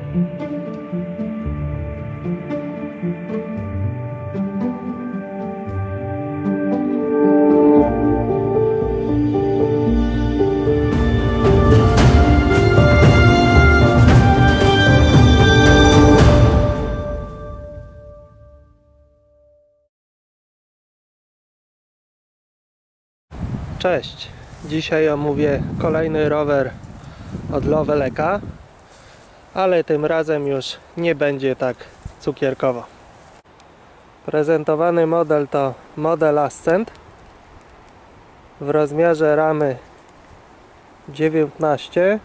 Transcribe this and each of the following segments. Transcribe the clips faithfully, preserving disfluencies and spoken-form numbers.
Cześć! Dzisiaj omówię kolejny rower od Loveleka, ale tym razem już nie będzie tak cukierkowo. Prezentowany model to model Ascent w rozmiarze ramy dziewiętnaście.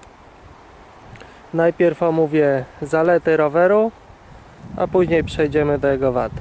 Najpierw omówię zalety roweru, a później przejdziemy do jego wad.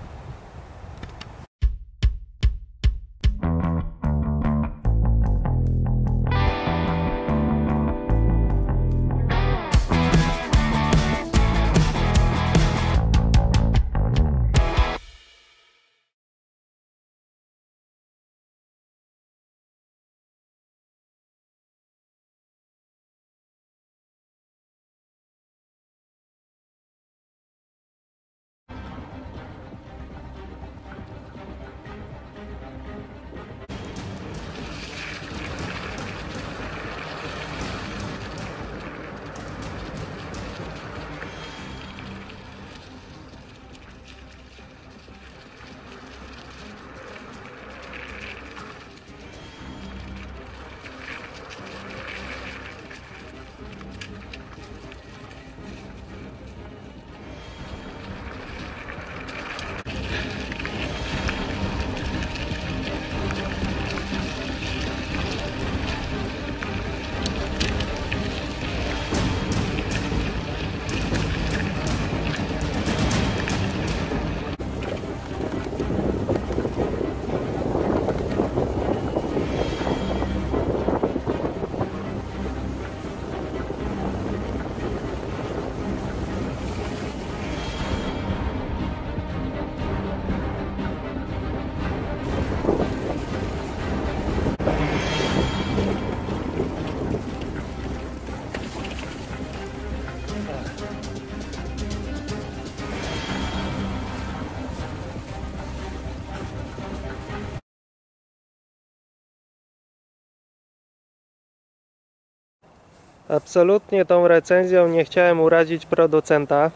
Absolutnie tą recenzją nie chciałem urazić producenta,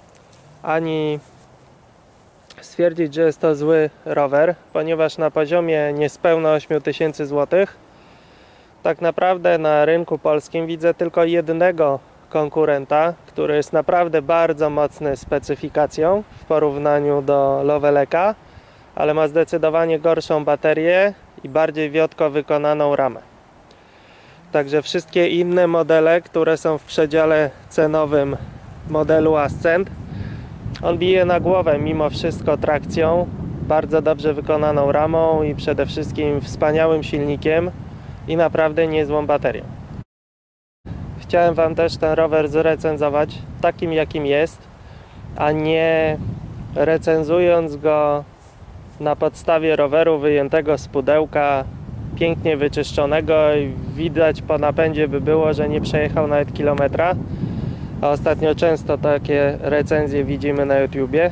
ani stwierdzić, że jest to zły rower, ponieważ na poziomie niespełna ośmiu tysięcy złotych tak naprawdę na rynku polskim widzę tylko jednego konkurenta, który jest naprawdę bardzo mocny specyfikacją w porównaniu do Loveleka, ale ma zdecydowanie gorszą baterię i bardziej wiotko wykonaną ramę. Także wszystkie inne modele, które są w przedziale cenowym modelu Ascent, on bije na głowę mimo wszystko trakcją, bardzo dobrze wykonaną ramą i przede wszystkim wspaniałym silnikiem i naprawdę niezłą baterią. Chciałem Wam też ten rower zrecenzować takim, jakim jest, a nie recenzując go na podstawie roweru wyjętego z pudełka, pięknie wyczyszczonego i widać po napędzie by było, że nie przejechał nawet kilometra. A ostatnio często takie recenzje widzimy na YouTubie.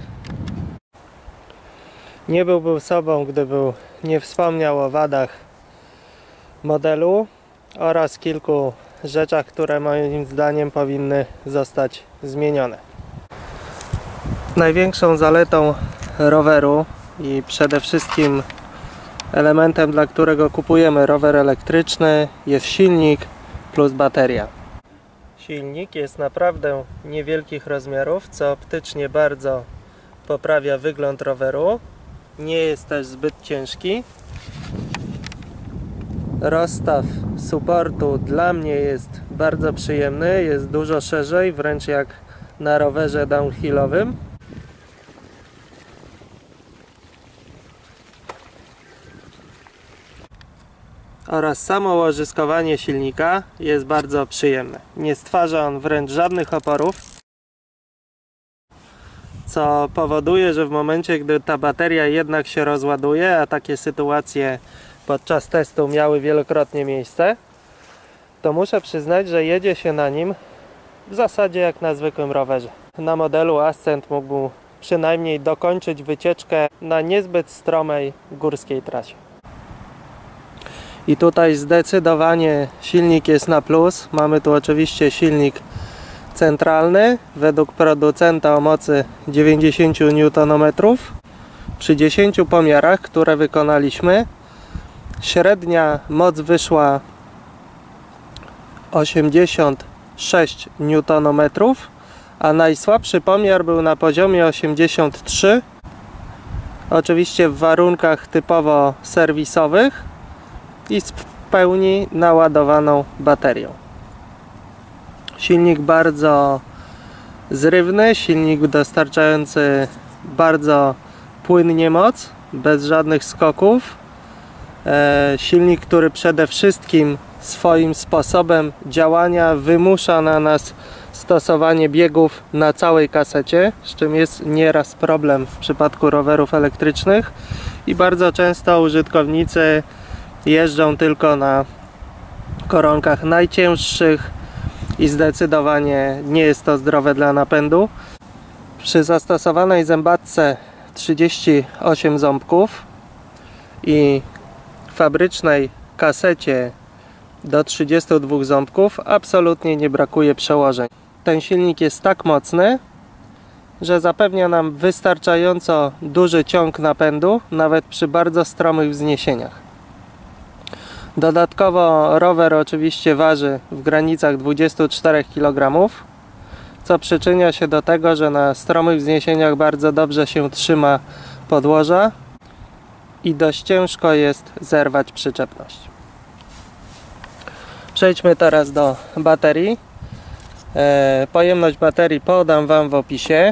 Nie byłby sobą, gdyby nie wspomniał o wadach modelu oraz kilku rzeczach, które moim zdaniem powinny zostać zmienione. Największą zaletą roweru i przede wszystkim elementem, dla którego kupujemy rower elektryczny, jest silnik plus bateria. Silnik jest naprawdę niewielkich rozmiarów, co optycznie bardzo poprawia wygląd roweru. Nie jest też zbyt ciężki. Rozstaw supportu dla mnie jest bardzo przyjemny, jest dużo szerzej, wręcz jak na rowerze downhillowym. Oraz samo łożyskowanie silnika jest bardzo przyjemne. Nie stwarza on wręcz żadnych oporów, co powoduje, że w momencie, gdy ta bateria jednak się rozładuje, a takie sytuacje podczas testu miały wielokrotnie miejsce, to muszę przyznać, że jedzie się na nim w zasadzie jak na zwykłym rowerze. Na modelu Ascent mógł przynajmniej dokończyć wycieczkę na niezbyt stromej górskiej trasie. I tutaj zdecydowanie silnik jest na plus. Mamy tu oczywiście silnik centralny według producenta o mocy dziewięćdziesiąt niutonometrów. Przy dziesięciu pomiarach, które wykonaliśmy, średnia moc wyszła osiemdziesiąt sześć niutonometrów, a najsłabszy pomiar był na poziomie osiemdziesiąt trzy, oczywiście w warunkach typowo serwisowych i z w pełni naładowaną baterią. Silnik bardzo zrywny, silnik dostarczający bardzo płynnie moc, bez żadnych skoków. E, silnik, który przede wszystkim swoim sposobem działania wymusza na nas stosowanie biegów na całej kasecie, z czym jest nieraz problem w przypadku rowerów elektrycznych i bardzo często użytkownicy jeżdżą tylko na koronkach najcięższych i zdecydowanie nie jest to zdrowe dla napędu. Przy zastosowanej zębatce trzydzieści osiem ząbków i fabrycznej kasecie do trzydziestu dwóch ząbków absolutnie nie brakuje przełożeń. Ten silnik jest tak mocny, że zapewnia nam wystarczająco duży ciąg napędu, nawet przy bardzo stromych wzniesieniach. Dodatkowo rower oczywiście waży w granicach dwudziestu czterech kilogramów, co przyczynia się do tego, że na stromych wzniesieniach bardzo dobrze się trzyma podłoża i dość ciężko jest zerwać przyczepność. Przejdźmy teraz do baterii. E, pojemność baterii podam Wam w opisie.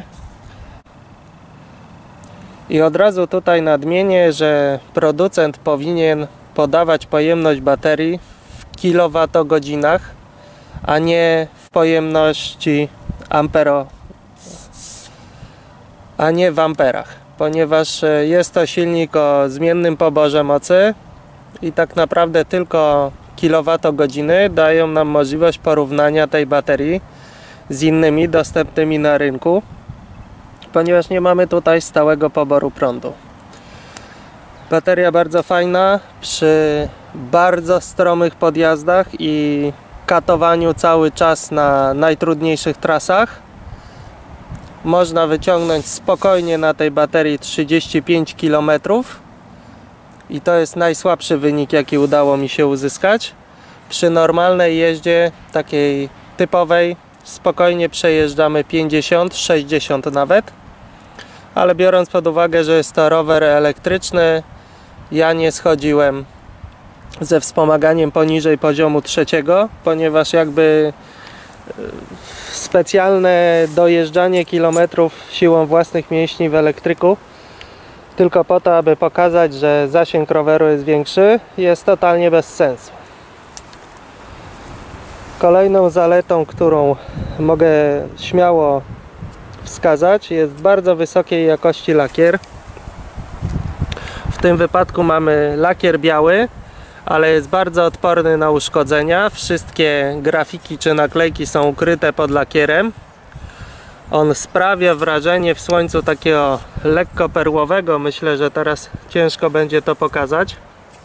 I od razu tutaj nadmienię, że producent powinien podawać pojemność baterii w kilowatogodzinach, a nie w pojemności ampero, a nie w amperach, ponieważ jest to silnik o zmiennym poborze mocy i tak naprawdę tylko kilowatogodziny dają nam możliwość porównania tej baterii z innymi dostępnymi na rynku, ponieważ nie mamy tutaj stałego poboru prądu. Bateria bardzo fajna przy bardzo stromych podjazdach i katowaniu cały czas na najtrudniejszych trasach. Można wyciągnąć spokojnie na tej baterii trzydzieści pięć kilometrów i to jest najsłabszy wynik, jaki udało mi się uzyskać. Przy normalnej jeździe, takiej typowej, spokojnie przejeżdżamy pięćdziesiąt sześćdziesiąt nawet, ale biorąc pod uwagę, że jest to rower elektryczny, ja nie schodziłem ze wspomaganiem poniżej poziomu trzeciego, ponieważ jakby specjalne dojeżdżanie kilometrów siłą własnych mięśni w elektryku tylko po to, aby pokazać, że zasięg roweru jest większy, jest totalnie bez sensu. Kolejną zaletą, którą mogę śmiało wskazać, jest bardzo wysokiej jakości lakier. W tym wypadku mamy lakier biały, ale jest bardzo odporny na uszkodzenia. Wszystkie grafiki czy naklejki są ukryte pod lakierem. On sprawia wrażenie w słońcu takiego lekko perłowego. Myślę, że teraz ciężko będzie to pokazać.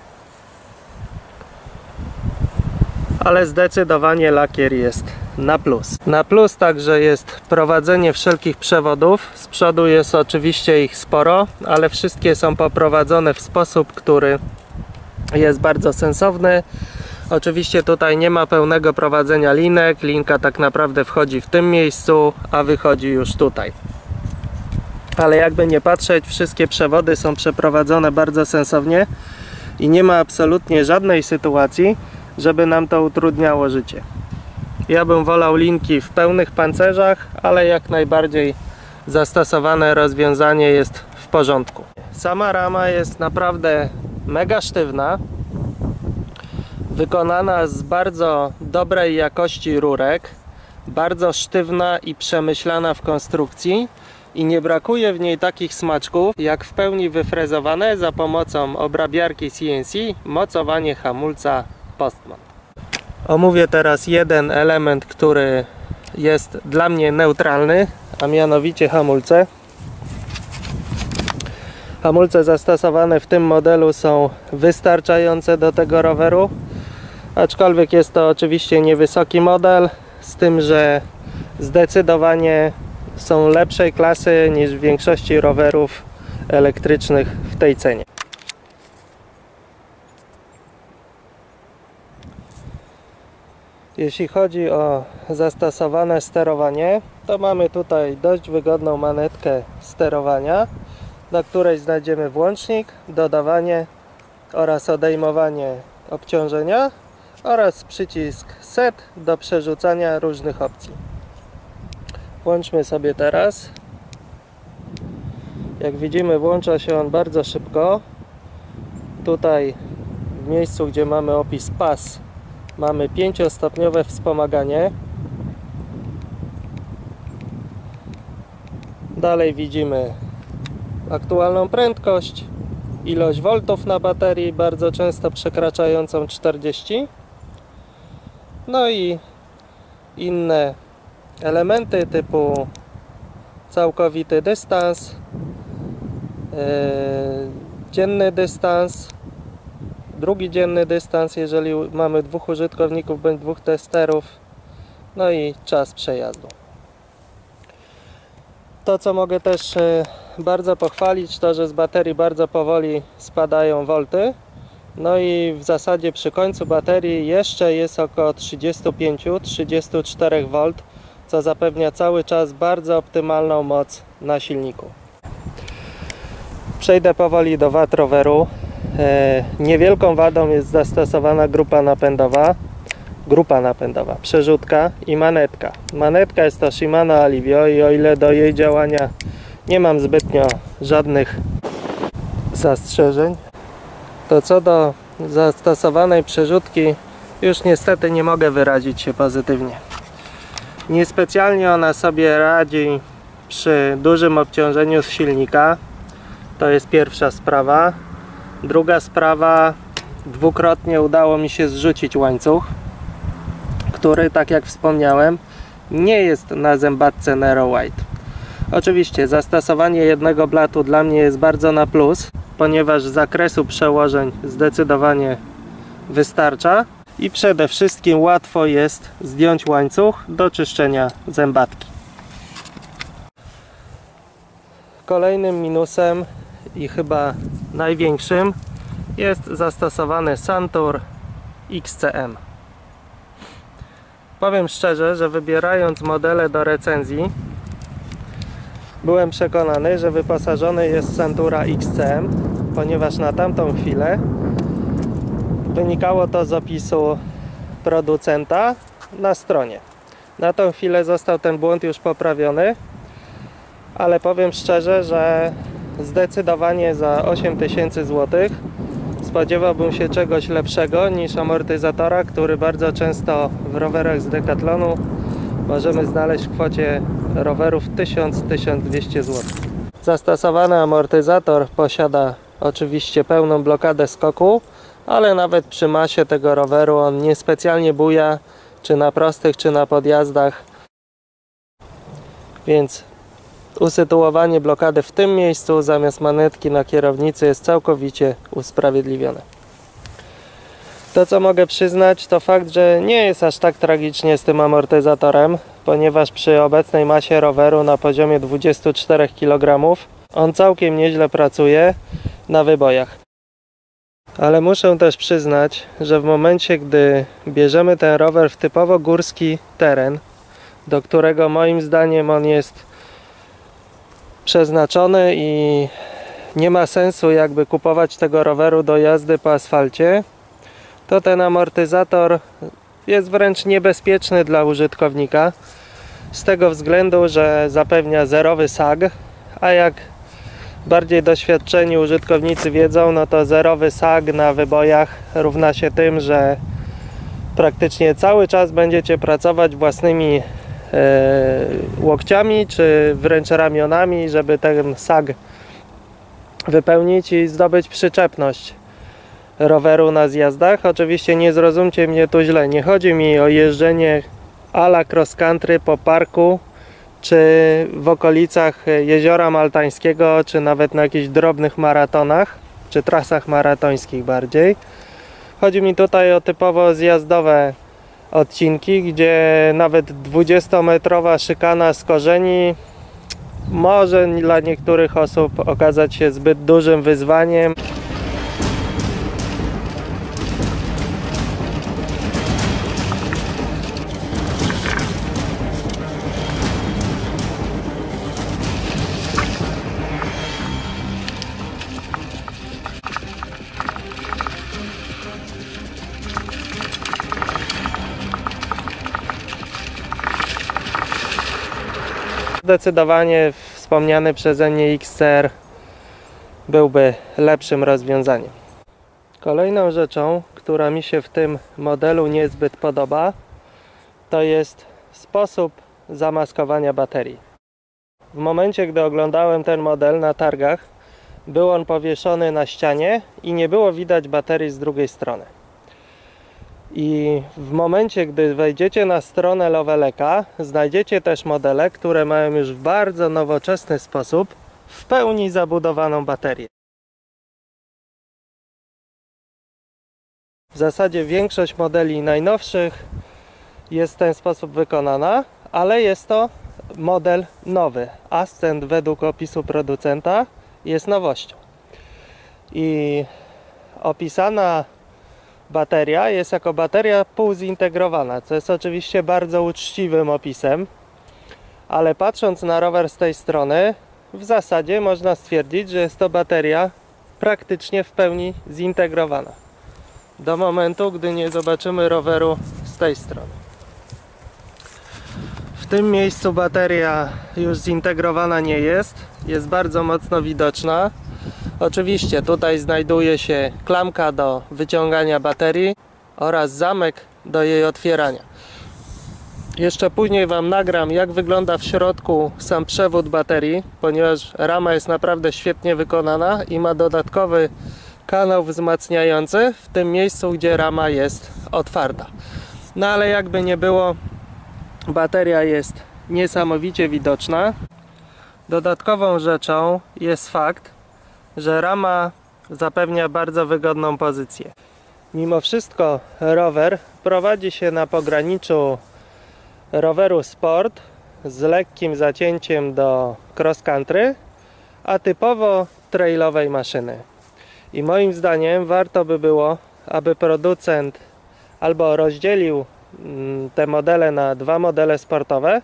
Ale zdecydowanie lakier jest na plus. Na plus także jest prowadzenie wszelkich przewodów. Z przodu jest oczywiście ich sporo, ale wszystkie są poprowadzone w sposób, który jest bardzo sensowny. Oczywiście tutaj nie ma pełnego prowadzenia linek. Linka tak naprawdę wchodzi w tym miejscu, a wychodzi już tutaj. Ale jakby nie patrzeć, wszystkie przewody są przeprowadzone bardzo sensownie i nie ma absolutnie żadnej sytuacji, żeby nam to utrudniało życie. Ja bym wolał linki w pełnych pancerzach, ale jak najbardziej zastosowane rozwiązanie jest w porządku. Sama rama jest naprawdę mega sztywna, wykonana z bardzo dobrej jakości rurek, bardzo sztywna i przemyślana w konstrukcji i nie brakuje w niej takich smaczków jak w pełni wyfrezowane za pomocą obrabiarki C N C mocowanie hamulca Postman. Omówię teraz jeden element, który jest dla mnie neutralny, a mianowicie hamulce. Hamulce zastosowane w tym modelu są wystarczające do tego roweru, aczkolwiek jest to oczywiście niewysoki model, z tym, że zdecydowanie są lepszej klasy niż w większości rowerów elektrycznych w tej cenie. Jeśli chodzi o zastosowane sterowanie, to mamy tutaj dość wygodną manetkę sterowania, na której znajdziemy włącznik, dodawanie oraz odejmowanie obciążenia oraz przycisk set do przerzucania różnych opcji. Włączmy sobie teraz. Jak widzimy, włącza się on bardzo szybko. Tutaj w miejscu, gdzie mamy opis pas, mamy pięciostopniowe wspomaganie. Dalej widzimy aktualną prędkość, ilość voltów na baterii, bardzo często przekraczającą czterdzieści. No i inne elementy typu całkowity dystans, yy, dzienny dystans, drugi dzienny dystans, jeżeli mamy dwóch użytkowników bądź dwóch testerów, no i czas przejazdu. To, co mogę też bardzo pochwalić, to że z baterii bardzo powoli spadają wolty, no i w zasadzie przy końcu baterii jeszcze jest około trzydzieści pięć do trzydziestu czterech wolt, co zapewnia cały czas bardzo optymalną moc na silniku. Przejdę powoli do wad roweru. E, niewielką wadą jest zastosowana grupa napędowa, grupa napędowa, przerzutka i manetka. Manetka jest to Shimano Alivio i o ile do jej działania nie mam zbytnio żadnych zastrzeżeń, to co do zastosowanej przerzutki już niestety nie mogę wyrazić się pozytywnie. Niespecjalnie ona sobie radzi przy dużym obciążeniu z silnika. To jest pierwsza sprawa. Druga sprawa, dwukrotnie udało mi się zrzucić łańcuch, który, tak jak wspomniałem, nie jest na zębatce Narrow Weight. Oczywiście zastosowanie jednego blatu dla mnie jest bardzo na plus, ponieważ z zakresu przełożeń zdecydowanie wystarcza i przede wszystkim łatwo jest zdjąć łańcuch do czyszczenia zębatki. Kolejnym minusem i chyba największym jest zastosowany Santur X C M. Powiem szczerze, że wybierając modele do recenzji byłem przekonany, że wyposażony jest Santura X C M, ponieważ na tamtą chwilę wynikało to z opisu producenta na stronie. Na tą chwilę został ten błąd już poprawiony, ale powiem szczerze, że zdecydowanie za osiem tysięcy złotych spodziewałbym się czegoś lepszego niż amortyzatora, który bardzo często w rowerach z Decathlonu możemy znaleźć w kwocie rowerów tysiąc do tysiąc dwieście złotych. Zastosowany amortyzator posiada oczywiście pełną blokadę skoku, ale nawet przy masie tego roweru on niespecjalnie buja, czy na prostych, czy na podjazdach, więc usytuowanie blokady w tym miejscu zamiast manetki na kierownicy jest całkowicie usprawiedliwione. To, co mogę przyznać, to fakt, że nie jest aż tak tragicznie z tym amortyzatorem, ponieważ przy obecnej masie roweru na poziomie dwudziestu czterech kilogramów on całkiem nieźle pracuje na wybojach. Ale muszę też przyznać, że w momencie, gdy bierzemy ten rower w typowo górski teren, do którego moim zdaniem on jest przeznaczony i nie ma sensu jakby kupować tego roweru do jazdy po asfalcie, to ten amortyzator jest wręcz niebezpieczny dla użytkownika z tego względu, że zapewnia zerowy sag, a jak bardziej doświadczeni użytkownicy wiedzą, no to zerowy sag na wybojach równa się tym, że praktycznie cały czas będziecie pracować własnymi e, łokciami czy wręcz ramionami, żeby ten sag wypełnić i zdobyć przyczepność roweru na zjazdach. Oczywiście nie zrozumcie mnie tu źle, nie chodzi mi o jeżdżenie a la cross country po parku, czy w okolicach Jeziora Maltańskiego, czy nawet na jakichś drobnych maratonach, czy trasach maratońskich bardziej. Chodzi mi tutaj o typowo zjazdowe odcinki, gdzie nawet dwudziestometrowa szykana z korzeni może dla niektórych osób okazać się zbyt dużym wyzwaniem. Zdecydowanie wspomniany przeze mnie X C R byłby lepszym rozwiązaniem. Kolejną rzeczą, która mi się w tym modelu niezbyt podoba, to jest sposób zamaskowania baterii. W momencie, gdy oglądałem ten model na targach, był on powieszony na ścianie i nie było widać baterii z drugiej strony. I w momencie, gdy wejdziecie na stronę Loveleka, znajdziecie też modele, które mają już w bardzo nowoczesny sposób w pełni zabudowaną baterię. W zasadzie większość modeli najnowszych jest w ten sposób wykonana, ale jest to model nowy. Ascent według opisu producenta jest nowością. I opisana bateria jest jako bateria półzintegrowana, co jest oczywiście bardzo uczciwym opisem, ale patrząc na rower z tej strony, w zasadzie można stwierdzić, że jest to bateria praktycznie w pełni zintegrowana. Do momentu, gdy nie zobaczymy roweru z tej strony. W tym miejscu bateria już zintegrowana nie jest, jest bardzo mocno widoczna. Oczywiście tutaj znajduje się klamka do wyciągania baterii oraz zamek do jej otwierania. Jeszcze później Wam nagram, jak wygląda w środku sam przewód baterii, ponieważ rama jest naprawdę świetnie wykonana i ma dodatkowy kanał wzmacniający w tym miejscu, gdzie rama jest otwarta. No ale jakby nie było, bateria jest niesamowicie widoczna. Dodatkową rzeczą jest fakt, że rama zapewnia bardzo wygodną pozycję. Mimo wszystko rower prowadzi się na pograniczu roweru sport z lekkim zacięciem do cross country, a typowo trailowej maszyny. I moim zdaniem warto by było, aby producent albo rozdzielił te modele na dwa modele sportowe,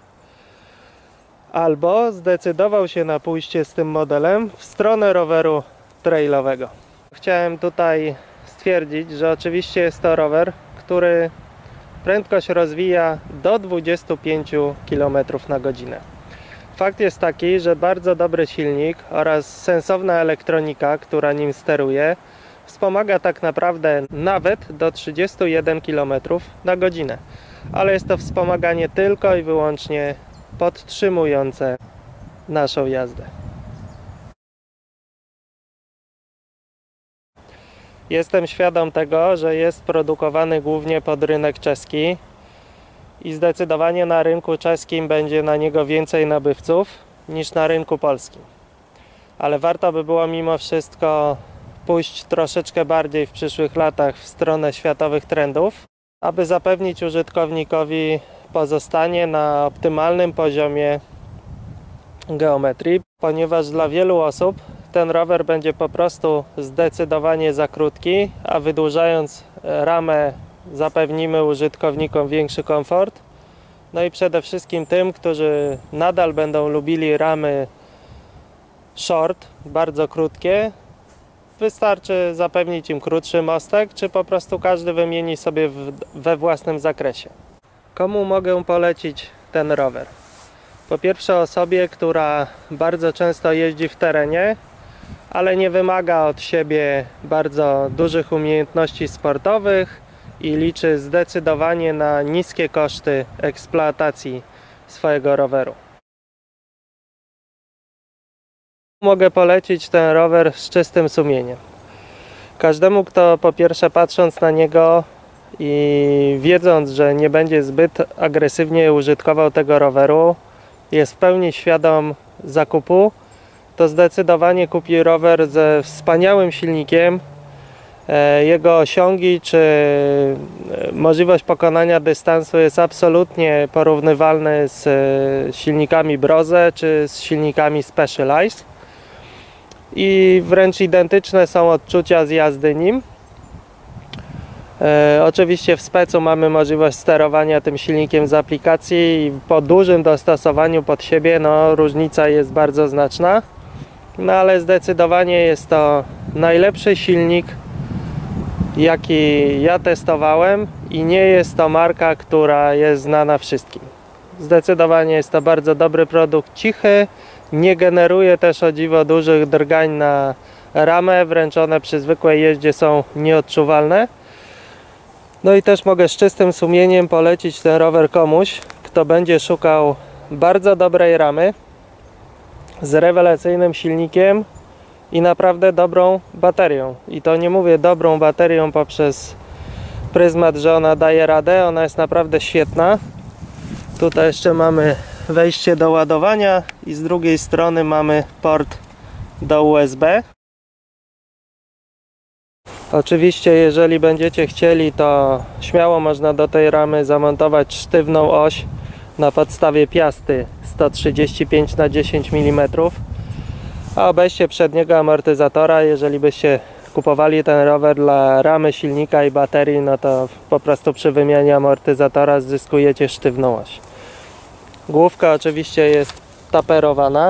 albo zdecydował się na pójście z tym modelem w stronę roweru trailowego. Chciałem tutaj stwierdzić, że oczywiście jest to rower, który prędkość rozwija do dwudziestu pięciu kilometrów na godzinę. Fakt jest taki, że bardzo dobry silnik oraz sensowna elektronika, która nim steruje, wspomaga tak naprawdę nawet do trzydziestu jeden kilometrów na godzinę. Ale jest to wspomaganie tylko i wyłącznie podtrzymujące naszą jazdę. Jestem świadom tego, że jest produkowany głównie pod rynek czeski i zdecydowanie na rynku czeskim będzie na niego więcej nabywców niż na rynku polskim. Ale warto by było mimo wszystko pójść troszeczkę bardziej w przyszłych latach w stronę światowych trendów, aby zapewnić użytkownikowi pozostanie na optymalnym poziomie geometrii, ponieważ dla wielu osób ten rower będzie po prostu zdecydowanie za krótki, a wydłużając ramę zapewnimy użytkownikom większy komfort. No i przede wszystkim tym, którzy nadal będą lubili ramy short, bardzo krótkie, wystarczy zapewnić im krótszy mostek, czy po prostu każdy wymieni sobie w, we własnym zakresie. Komu mogę polecić ten rower? Po pierwsze osobie, która bardzo często jeździ w terenie, ale nie wymaga od siebie bardzo dużych umiejętności sportowych i liczy zdecydowanie na niskie koszty eksploatacji swojego roweru. Mogę polecić ten rower z czystym sumieniem. Każdemu, kto po pierwsze patrząc na niego i wiedząc, że nie będzie zbyt agresywnie użytkował tego roweru, jest w pełni świadom zakupu, to zdecydowanie kupi rower ze wspaniałym silnikiem. Jego osiągi czy możliwość pokonania dystansu jest absolutnie porównywalny z silnikami Brose czy z silnikami Specialized i wręcz identyczne są odczucia z jazdy nim. E, oczywiście w specu mamy możliwość sterowania tym silnikiem z aplikacji i po dużym dostosowaniu pod siebie no, różnica jest bardzo znaczna, no ale zdecydowanie jest to najlepszy silnik, jaki ja testowałem i nie jest to marka, która jest znana wszystkim. Zdecydowanie jest to bardzo dobry produkt, cichy, nie generuje też o dziwo dużych drgań na ramę, wręcz one przy zwykłej jeździe są nieodczuwalne. No i też mogę z czystym sumieniem polecić ten rower komuś, kto będzie szukał bardzo dobrej ramy z rewelacyjnym silnikiem i naprawdę dobrą baterią. I to nie mówię dobrą baterią poprzez pryzmat, że ona daje radę, ona jest naprawdę świetna. Tutaj jeszcze mamy wejście do ładowania i z drugiej strony mamy port do U S B. Oczywiście jeżeli będziecie chcieli, to śmiało można do tej ramy zamontować sztywną oś na podstawie piasty sto trzydzieści pięć na dziesięć milimetrów, a obejście przedniego amortyzatora, jeżeli byście kupowali ten rower dla ramy, silnika i baterii, no to po prostu przy wymianie amortyzatora zyskujecie sztywną oś. Główka oczywiście jest taperowana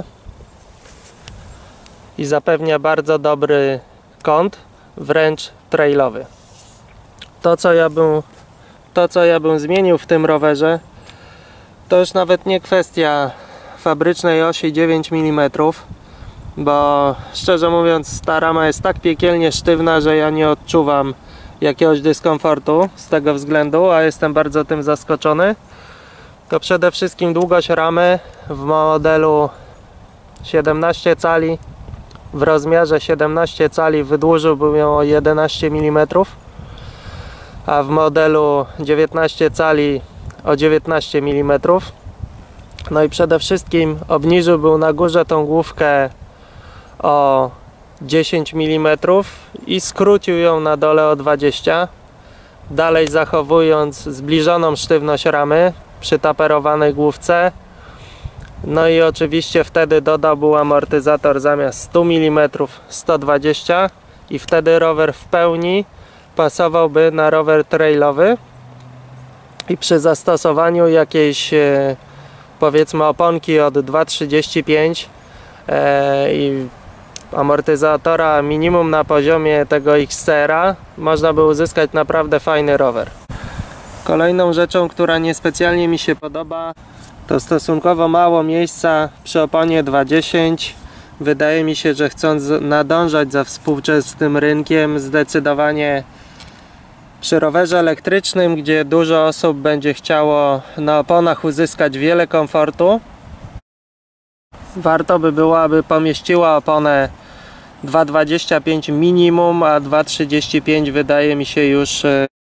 i zapewnia bardzo dobry kąt, wręcz trailowy. To co ja bym, to, co ja bym zmienił w tym rowerze, to już nawet nie kwestia fabrycznej osi dziewięć milimetrów, bo szczerze mówiąc ta rama jest tak piekielnie sztywna, że ja nie odczuwam jakiegoś dyskomfortu z tego względu, a jestem bardzo tym zaskoczony. To przede wszystkim długość ramy w modelu siedemnaście cali, w rozmiarze siedemnaście cali wydłużyłbym ją o jedenaście milimetrów, a w modelu dziewiętnaście cali o dziewiętnaście milimetrów. No i przede wszystkim obniżyłbym na górze tą główkę o dziesięć milimetrów i skrócił ją na dole o dwadzieścia, dalej zachowując zbliżoną sztywność ramy przy taperowanej główce. No i oczywiście wtedy dodałbym amortyzator zamiast stu milimetrów sto dwadzieścia i wtedy rower w pełni pasowałby na rower trailowy i przy zastosowaniu jakiejś e, powiedzmy oponki od dwa trzydzieści pięć e, i amortyzatora minimum na poziomie tego X C R-a można by uzyskać naprawdę fajny rower. Kolejną rzeczą, która niespecjalnie mi się podoba, to stosunkowo mało miejsca przy oponie dwa dziesięć. Wydaje mi się, że chcąc nadążać za współczesnym rynkiem, zdecydowanie przy rowerze elektrycznym, gdzie dużo osób będzie chciało na oponach uzyskać wiele komfortu, warto by było, aby pomieściła oponę dwa dwadzieścia pięć minimum, a dwa trzydzieści pięć wydaje mi się już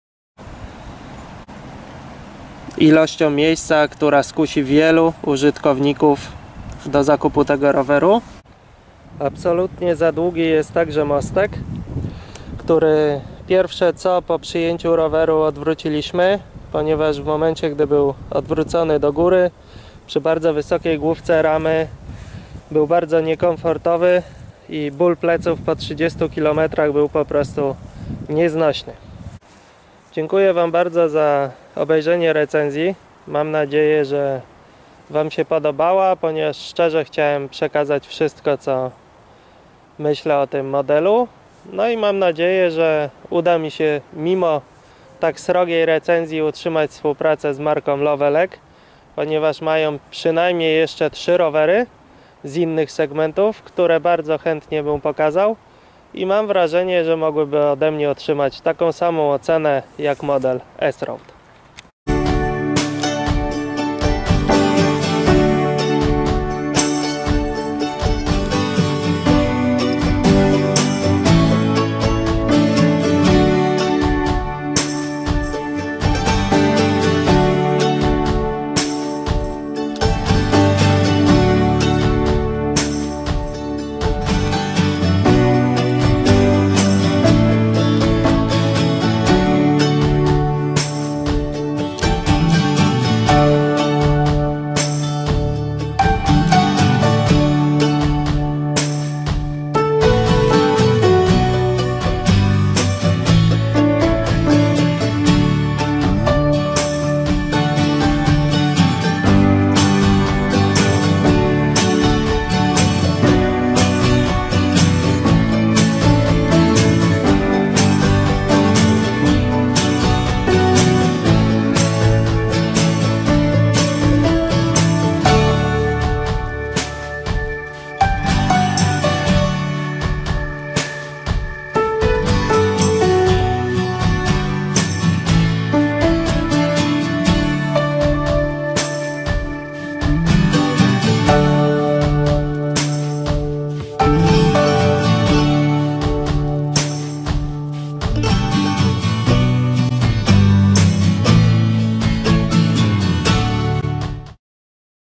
ilością miejsca, która skusi wielu użytkowników do zakupu tego roweru. Absolutnie za długi jest także mostek, który pierwsze co po przyjęciu roweru odwróciliśmy, ponieważ w momencie, gdy był odwrócony do góry przy bardzo wysokiej główce ramy był bardzo niekomfortowy i ból pleców po trzydziestu kilometrach był po prostu nieznośny. Dziękuję Wam bardzo za obejrzenie recenzji. Mam nadzieję, że Wam się podobała, ponieważ szczerze chciałem przekazać wszystko, co myślę o tym modelu. No i mam nadzieję, że uda mi się mimo tak srogiej recenzji utrzymać współpracę z marką Lovelec, ponieważ mają przynajmniej jeszcze trzy rowery z innych segmentów, które bardzo chętnie bym pokazał i mam wrażenie, że mogłyby ode mnie otrzymać taką samą ocenę jak model S-Road.